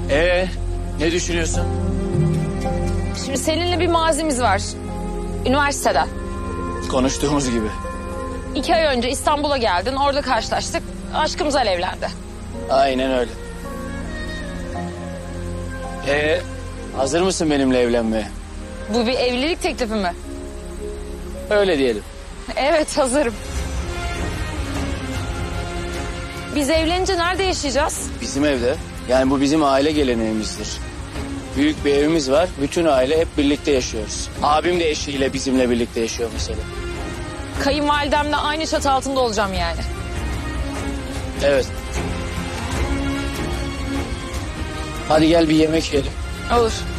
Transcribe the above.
Ne düşünüyorsun? Şimdi seninle bir mazimiz var. Üniversitede. Konuştuğumuz gibi. 2 ay önce İstanbul'a geldin. Orada karşılaştık. Aşkımız alevlendi. Aynen öyle. Hazır mısın benimle evlenmeye? Bu bir evlilik teklifi mi? Öyle diyelim. Evet, hazırım. Biz evlenince nerede yaşayacağız? Bizim evde. Yani bu bizim aile geleneğimizdir. Büyük bir evimiz var. Bütün aile hep birlikte yaşıyoruz. Abim de eşiyle bizimle birlikte yaşıyor mesela. Kayınvalidemle aynı çatı altında olacağım yani. Evet. Hadi gel bir yemek yiyelim. Olur.